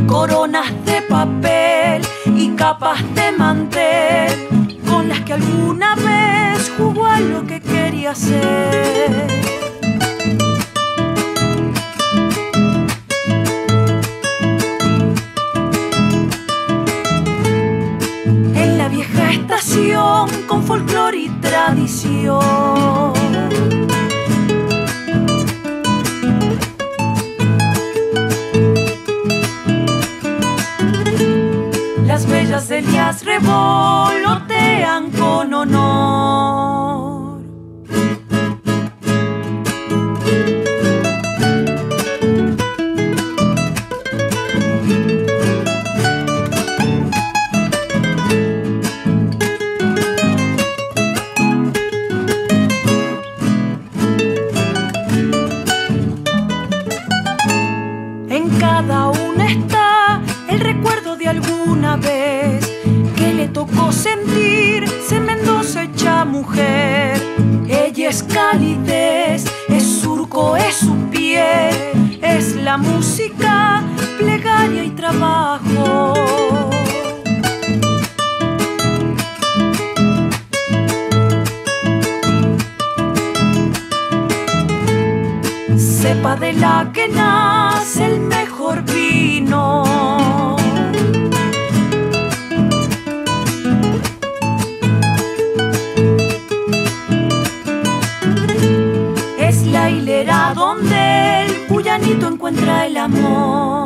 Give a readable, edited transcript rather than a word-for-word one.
coronas de papel y capas de mantel, con las que alguna vez jugó a lo que quería ser. En la vieja estación, con folclor y tradición, las bellas Delias revolotean con honor. En cada una está el recuerdo de alguna vez que le tocó sentirse Mendoza hecha mujer. Ella es calidez, es surco, es su piel, es la música, plegaria y trabajo. Cepa de la que nace el mejor vino. Es la hilera donde el puyanito encuentra el amor.